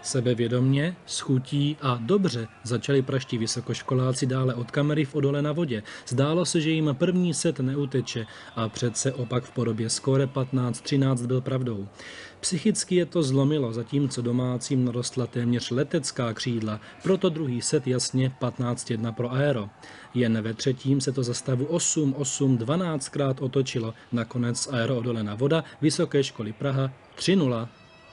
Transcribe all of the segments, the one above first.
Sebevědomně, s chutí a dobře začali praští vysokoškoláci dále od kamery v Odole na vodě. Zdálo se, že jim první set neuteče a přece opak v podobě skóre 15-13 byl pravdou. Psychicky je to zlomilo, zatímco domácím narostla téměř letecká křídla, proto druhý set jasně 15-1 pro Aero. Jen ve třetím se to za stavu 8-8 12krát otočilo, nakonec Aero Odole na voda Vysoké školy Praha 3-0.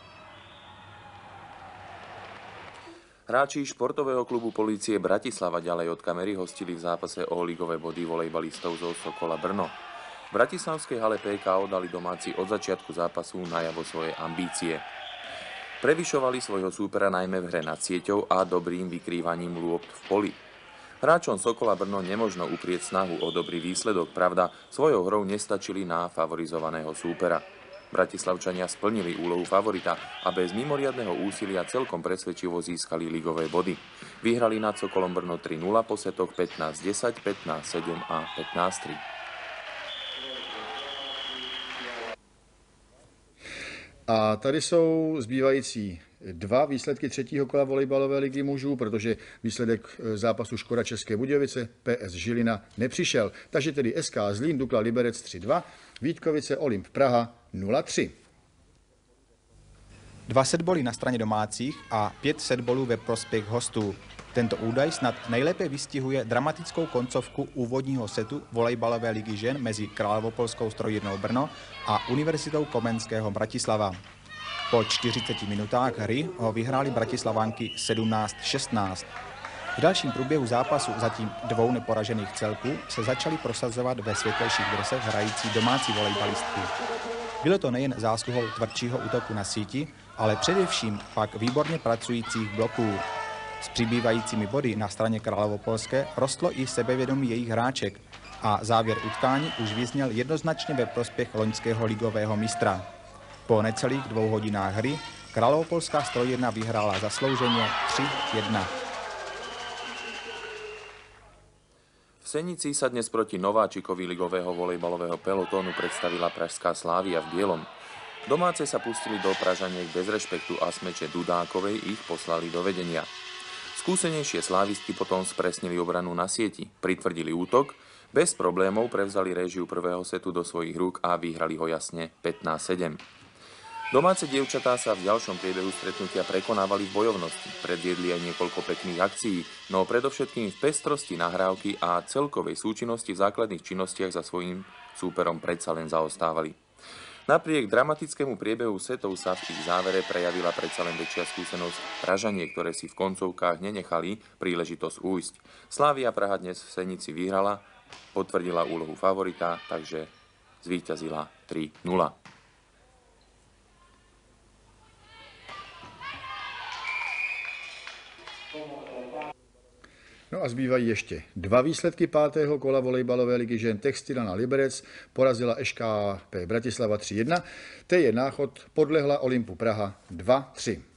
Hráči športového klubu Polície Bratislava ďalej od kamery hostili v zápase o ligové body volejbalistov zo Sokola Brno. V bratislavskej hale PK dali domáci od začiatku zápasu najavo svoje ambície. Prevyšovali svojho súpera najmä v hre nad sieťou a dobrým vykrývaním lôpt v poli. Hráčom Sokola Brno nemožno uprieť snahu o dobrý výsledok, pravda, svojou hrou nestačili na favorizovaného súpera. Bratislavčania splnili úlohu favorita a bez mimoriadneho úsilia celkom presvedčivo získali ligové body. Vyhrali nad Sokolom Brno 3-0 po setoch 15-10, 15-7 a 15-3. A tady jsou zbývající dva výsledky třetího kola volejbalové ligy mužů, protože výsledek zápasu Škoda České Budějovice PS Žilina nepřišel. Takže tedy SK Zlín Dukla Liberec 3-2, Vítkovice Olymp Praha 0-3. 2 setboly na straně domácích a 5 setbolů ve prospěch hostů. Tento údaj snad nejlépe vystihuje dramatickou koncovku úvodního setu volejbalové ligy žen mezi Královopolskou strojírnou Brno a Univerzitou Komenského Bratislava. Po 40 minutách hry ho vyhráli bratislavánky 17-16. V dalším průběhu zápasu zatím 2 neporažených celků se začaly prosazovat ve světlejších dresech hrající domácí volejbalistky. Bylo to nejen zásluhou tvrdšího útoku na síti, ale především pak výborně pracujících bloků. S přibývajícími body na straně Královopolské rostlo i sebevědomí jejich hráček a závěr utkání už vyzněl jednoznačně ve prospěch loňského ligového mistra. Po necelých 2 hodinách hry Královopolská strojírna vyhrála zaslouženě 3-1. V Senici sa dnes proti nováčikovi ligového volejbalového pelotónu predstavila pražská Slávia v bielom. Domáce sa pustili do Pražaniek bez rešpektu a smeče Dudákovej ich poslali do vedenia. Skúsenejšie slávistky potom spresnili obranu na sieti, pritvrdili útok, bez problémov prevzali réžiu prvého setu do svojich rúk a vyhrali ho jasne 15-7. Domáce dievčatá sa v ďalšom priebehu stretnutia prekonávali v bojovnosti, predviedli aj niekoľko pekných akcií, no predovšetkým v pestrosti nahrávky a celkovej súčinnosti v základných činnostiach za svojím súperom predsa len zaostávali. Napriek dramatickému priebehu setov sa v ich závere prejavila predsa len väčšia skúsenosť Pražanie, ktoré si v koncovkách nenechali príležitosť újsť. Slavia Praha dnes v Senici vyhrala, potvrdila úlohu favorita, takže zvíťazila 3-0. No a zbývají ještě 2 výsledky 5. kola volejbalové ligy žen. Textilana Liberec porazila ŠKP Bratislava 3-1. TJ Náchod podlehla Olympu Praha 2-3.